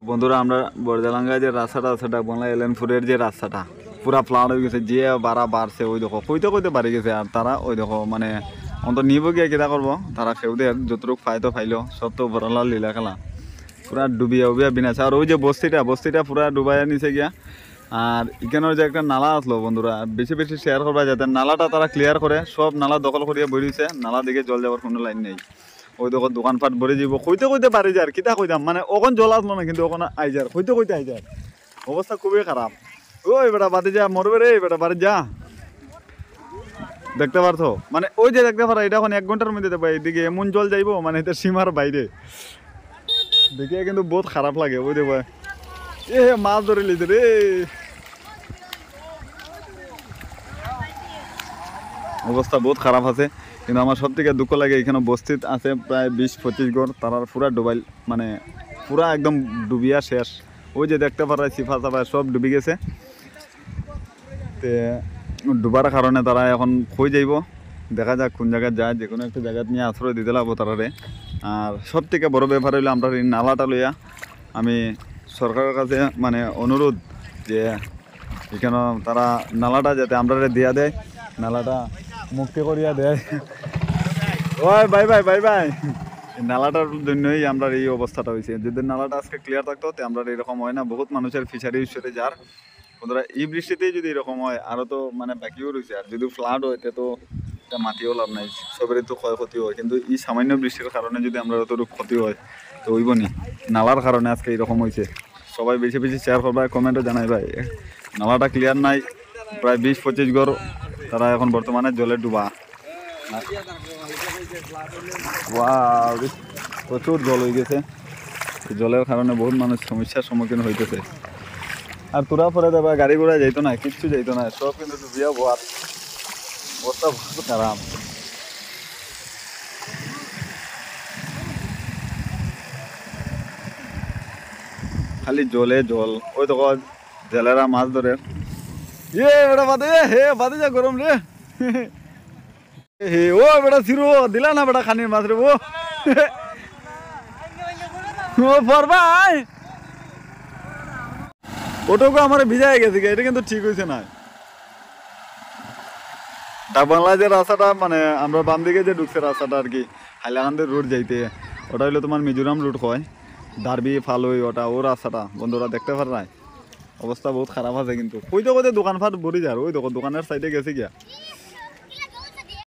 বন্ধুরা আমরা বরজালাঙ্গা যে রাস্তাটা আছে বাংলা এলেনপুরের যে রাস্তাটা পুরা ফ্লাড হয়ে গেছে, যে বাড়ছে ওই দেখো কইতে কইতে বাড়ি গেছে। আর তারা ওই দেখো মানে অন্ত নিব গিয়া কিতা করবো, তারা সেউদের যতটুক ফাইতো ফাইলো সব তো বরলা লীলা খেলা পুরা ডুবিয়া উবিয়া বিনাছে। আর ওই যে বস্তিটা পুরা ডুবাইয়া নিচে গিয়া। আর এখানের যে একটা নালা আসলো বন্ধুরা, বেশি বেশি শেয়ার করবা যাতে নালাটা তারা ক্লিয়ার করে। সব নালা দখল করিয়া বেরিয়েছে, নালা দিকে জল যাওয়ার কোনো লাইন নেই। ওই দেখো দোকানপাট ভরে যাব, কইতে কইতে পারি যার কিতা কইতাম মানে ওখান জল আসলো না, কিন্তু ওখানে আইজার কইতে কইতে আইজার অবস্থা খুবই খারাপ। ওই বেটা বাদে যা মরবে রে, বেটা বাড়ি যা। দেখতে পারতো মানে ওই যে দেখতে পারা, এটা এখন 1 ঘন্টার মধ্যে দেবো। এদিকে এমন জল যাইবো মানে এটা সীমার বাইরে, দেখে কিন্তু বহুত খারাপ লাগে। ওই দেবো এ মাছ ধরে লিতে রে, অবস্থা বহুত খারাপ আছে। কিন্তু আমার সব থেকে দুঃখ লাগে, এখানে বস্তিত আছে প্রায় 20-25 ঘর, তারা পুরা ডুবাইল মানে পুরা একদম ডুবিয়া শেষ। ওই যে দেখতে পারা সিফা সাফা সব ডুবি গেছে। তে ডুবার কারণে তারা এখন কই যাইব, দেখা যাক কোন জায়গায় যায়। যে কোনো একটা জায়গা নিয়ে আশ্রয় দিতে লাগবো তারারে। আর সব থেকে বড় ব্যাপার হইলো আমরা এই নালাটা লইয়া আমি সরকারের কাছে মানে অনুরোধ যে এখানে তারা নালাটা যাতে আমরা দিয়া দেয়, নালাটা মুক্তি করিয়া দেয়। ওই বাই বাই বাই বাই। নালাটার জন্যই আমরা এই অবস্থাটা হয়েছে। যদি নালাটা আজকে ক্লিয়ার থাকতো তো আমরা এরকম হয় না। বহুত মানুষের ফিশারি উইশারি যার বন্ধুরা এই বৃষ্টিতেই যদি এরকম হয়, আরও তো মানে বাকিও রয়েছে। আর যদি ফ্লাড হয় তো এটা মাটিও লাভ নাই, সবেরই তো ক্ষয়ক্ষতি হয়। কিন্তু এই সামান্য বৃষ্টির কারণে যদি আমরা যতটুকু ক্ষতি হয় তো হইব নি, নালার কারণে আজকে এরকম হয়েছে। সবাই বেশি বেশি শেয়ার করবা, কমেন্টে জানাই ভাই। নালাটা ক্লিয়ার নাই, প্রায় 20-25 ঘর তারা এখন বর্তমানে জলে ডুবা। প্রচুর জল হয়ে গেছে, জলের কারণে বহুত মানুষ সমস্যার সম্মুখীন হইতেছে। আর তোরা পরে দেবা গাড়ি ঘোড়া যাইতো না, কিচ্ছু যাইতো না, সব কিন্তু ডুবিয়া বোয়ার অবস্থা বহুত খারাপ। খালি জলে জল। ওই দেখো জেলেরা মাছ ধরে। বেটা বাদে হে বাদে যা গরম রে। হে ও বেটা সিরো দিলা না বেটা খানির মাছ রে। ও পরবাই ওটুকু আমার ভিজাই গেছে, এটা কিন্তু ঠিক হয়েছে না। ডাক বাংলা যে রাস্তাটা মানে আমরা বাম দিকে যে ঢুকছে রাস্তাটা আর কি, হাইলাকান্দের রোড যাইতে, ওটা হইলো তোমার মিজোরাম রুট হয়, দারবি ফালুই ওটা ও রাস্তাটা। বন্ধুরা দেখতে পার অবস্থা বহুত খারাপ আছে। কিন্তু কইতে কইতে দোকানপাট ভরি যার। ওই দেখো দোকানের সাইডে গেছে গিয়া।